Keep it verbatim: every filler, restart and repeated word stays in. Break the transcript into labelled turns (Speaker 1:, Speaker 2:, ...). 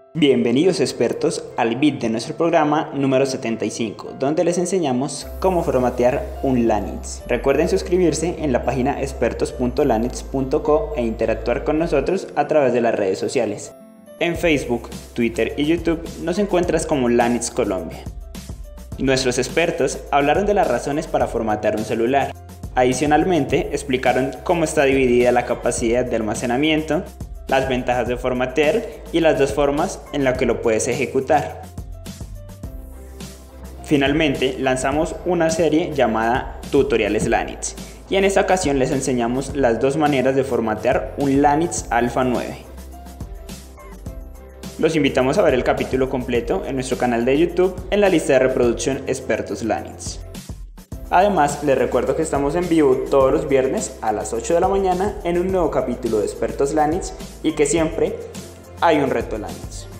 Speaker 1: Bienvenidos expertos al bit de nuestro programa número setenta y cinco, donde les enseñamos cómo formatear un Lanix. Recuerden suscribirse en la página expertos punto lanix punto co e interactuar con nosotros a través de las redes sociales. En Facebook, Twitter y YouTube nos encuentras como Lanix Colombia. Nuestros expertos hablaron de las razones para formatear un celular. Adicionalmente, explicaron cómo está dividida la capacidad de almacenamiento, las ventajas de formatear y las dos formas en las que lo puedes ejecutar. Finalmente, lanzamos una serie llamada Tutoriales Lanix y en esta ocasión les enseñamos las dos maneras de formatear un Lanix Alpha nueve. Los invitamos a ver el capítulo completo en nuestro canal de YouTube en la lista de reproducción Expertos Lanix. Además, les recuerdo que estamos en vivo todos los viernes a las ocho de la mañana en un nuevo capítulo de Expertos Lanix y que siempre hay un reto Lanix.